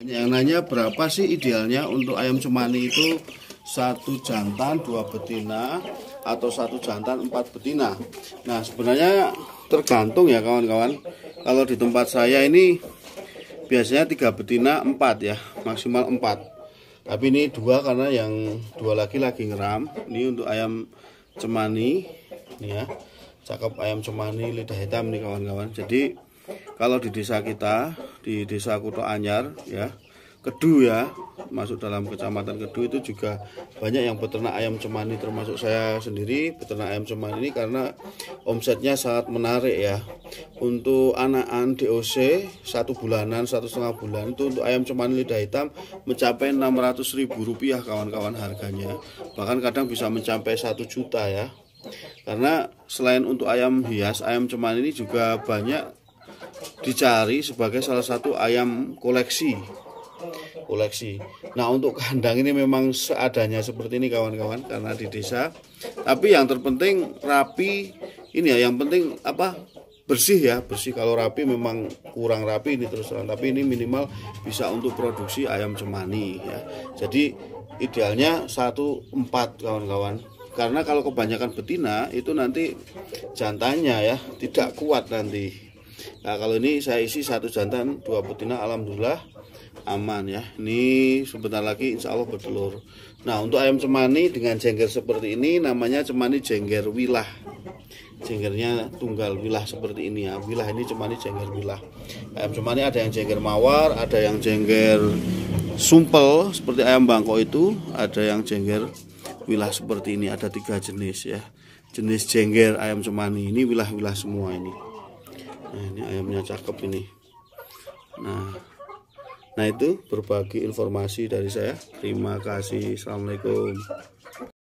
yang nanya berapa sih idealnya untuk ayam cemani itu, satu jantan 2 betina atau satu jantan 4 betina. Nah sebenarnya tergantung ya kawan-kawan. Kalau di tempat saya ini biasanya 3 betina 4 ya, maksimal 4. Tapi ini 2 karena yang 2 lagi ngeram. Ini untuk ayam cemani nih ya, cakep ayam cemani lidah hitam nih kawan-kawan. Jadi kalau di desa kita, di desa Kuto Anyar ya, Kedu ya, masuk dalam kecamatan Kedu, itu juga banyak yang beternak ayam cemani, termasuk saya sendiri beternak ayam cemani ini karena omsetnya sangat menarik ya. Untuk anakan DOC 1 bulanan, 1,5 bulan itu untuk ayam cemani lidah hitam mencapai Rp600.000 kawan-kawan harganya. Bahkan kadang bisa mencapai 1 juta ya. Karena selain untuk ayam hias, ayam cemani ini juga banyak dicari sebagai salah satu ayam koleksi. Nah untuk kandang ini memang seadanya seperti ini kawan-kawan karena di desa. Tapi yang terpenting rapi ini ya, yang penting apa, bersih ya, bersih. Kalau rapi memang kurang rapi ini terus terang, tapi ini minimal bisa untuk produksi ayam cemani ya. Jadi idealnya 1/4 kawan-kawan. Karena kalau kebanyakan betina itu nanti jantannya ya tidak kuat nanti. Nah kalau ini saya isi 1 jantan 2 betina, alhamdulillah aman ya. Ini sebentar lagi insya Allah bertelur. Nah untuk ayam cemani dengan jengger seperti ini namanya cemani jengger wilah. Jenggernya tunggal wilah seperti ini ya. Wilah ini cemani jengger wilah. Ayam cemani ada yang jengger mawar, ada yang jengger sumpel seperti ayam bangkok itu, ada yang jengger wilah seperti ini. Ada 3 jenis ya, jenis jengger ayam cemani. Ini wilah-wilah semua ini. Nah ini ayamnya cakep ini. Nah itu berbagi informasi dari saya. Terima kasih. Assalamualaikum.